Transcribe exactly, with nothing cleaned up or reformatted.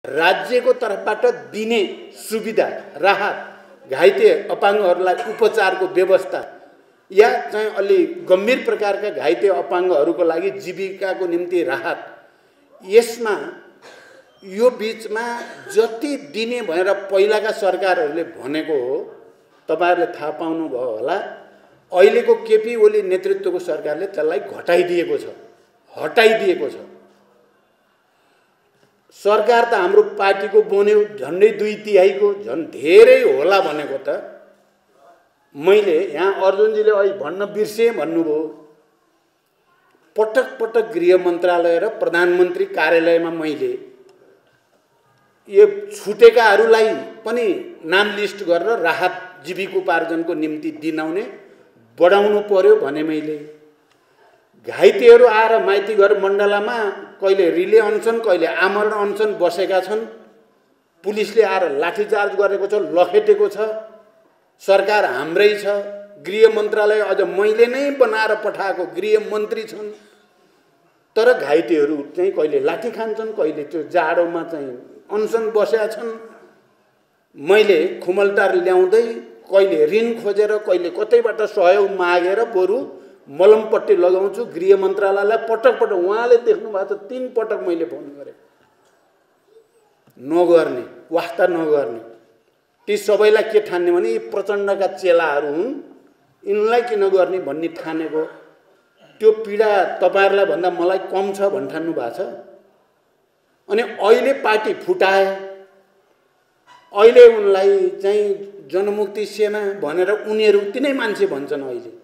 राज्यको तर्फबाट दिने सुविधा राहत, घाइते अपाङ्गहरूलाई उपचारको व्यवस्था या चाहिँ अलि गम्भीर प्रकारका घाइते अपाङ्गहरूको लागि जीविकाको निम्ति राहत, यसमा यो बीचमा जति दिने भनेर पहिलाका सरकारहरूले भनेको हो, तपाईहरुले थाहा पाउनु भयो होला। अहिलेको केपी ओली नेतृत्वको सरकारले त्यसलाई घटाइदिएको छ, हटाइदिएको छ। सरकार त हाम्रो पार्टीको बन्यो, झन्डै दुई तिहाईको, झन् धेरै होला भनेको त मैले यहाँ अर्जुनजीले अहिले भन्न बिर्से भन्नुभयो। पटक पटक गृह मन्त्रालय र प्रधानमन्त्री कार्यालयमा मैले यो छुटेकाहरूलाई पनि नाम लिस्ट गरेर राहत जीविकोपार्जनको निम्ति दिनाउने बढाउनु पर्यो भने मैले घाइतेहरू आएर माइती घर मण्डलामा कहिले रिले अनसन, कहिले आमरण अनसन बसेका छन्। पुलिसले आएर लाठीचार्ज गरेको छ, लखेटेको छ। सरकार हाम्रै छ, गृह मन्त्रालय अझ मैले नै बनाएर पठाएको गृह मन्त्री छन्। तर घाइतेहरू चाहिँ कहिले लाठी खान्छन्, कहिले त्यो जाडोमा चाहिँ अनसन बसेका छन्। मैले खुमलटार ल्याउँदै कहिले ऋण खोजेर, कहिले कतैबाट सहयोग मागेर बरु मलमपट्टि लगाउँछु। गृह मन्त्रालयलाई पटक पटक उहाँले देख्नु भएको छ, तीन पटक मैले फोन गरेँ, नगर्ने, वास्ता नगर्ने। ती सबैलाई के ठान्ने भने यी प्रचण्डका चेलाहरू हुन्, यिनलाई किन गर्ने भन्ने ठानेको। त्यो पीडा तपाईहरुलाई भन्दा मलाई कम छ भन्ठान्नु भएको छ। अनि अहिले पार्टी फुटाए, अहिले उनलाई चाहिँ जनमुक्ति सेना भनेर उनीहरू तिनै मान्छे भन्छन् अहिले।